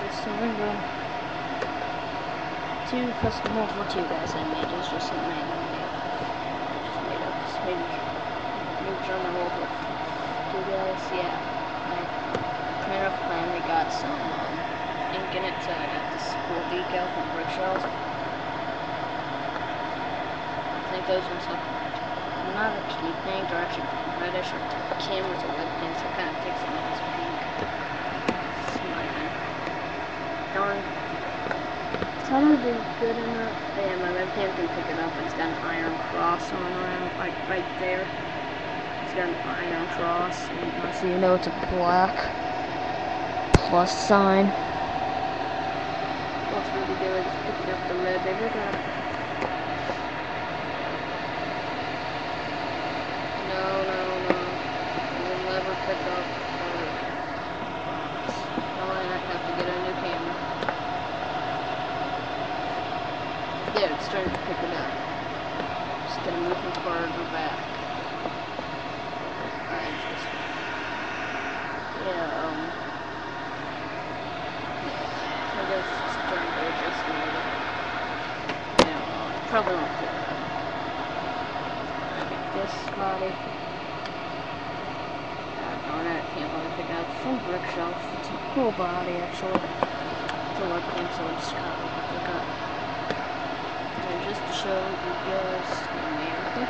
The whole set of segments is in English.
sewing room. 2 custom mold for 2 guys I made. It's just something I just made up. Just maybe German mold with 2 guys. Yeah. I printed off plan. We got some ink in it, so I got this cool decal from Brick Shells. I think those ones look not actually pink, or actually reddish, or cameras are red pink, so it kind of takes some of this pink. Darn. Some of it is good enough. Yeah, my webcam can pick it up. It's got an iron cross on around, like right there. It's got an iron cross, so you know it's a black plus sign. What's really good is picking up the red. They look at it. No. You'll never pick up I have to get a new camera. There, it's starting to pick it up. Just gonna move it farther back. I guess it's trying to adjust a little. Yeah, probably won't pick it up. This body. Darn it, can't really pick it up. From Brick Shelf. It's a cool body, actually. It's a webcam, so it's kind of hard to pick up. And just to show you guys America.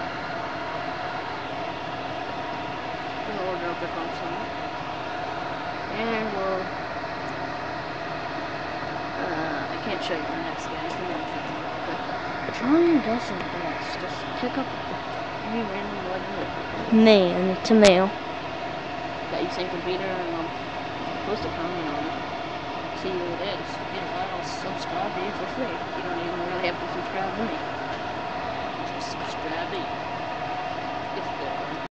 We'll order up on some. And we'll. I can't show you the next guys. Try your best and best. Just pick up any random one. Man, it's a male. That you think computer and post a comment on it. See who it is. You know, I'll subscribe to you for free. You don't even really have to subscribe to me. Just subscribe to you.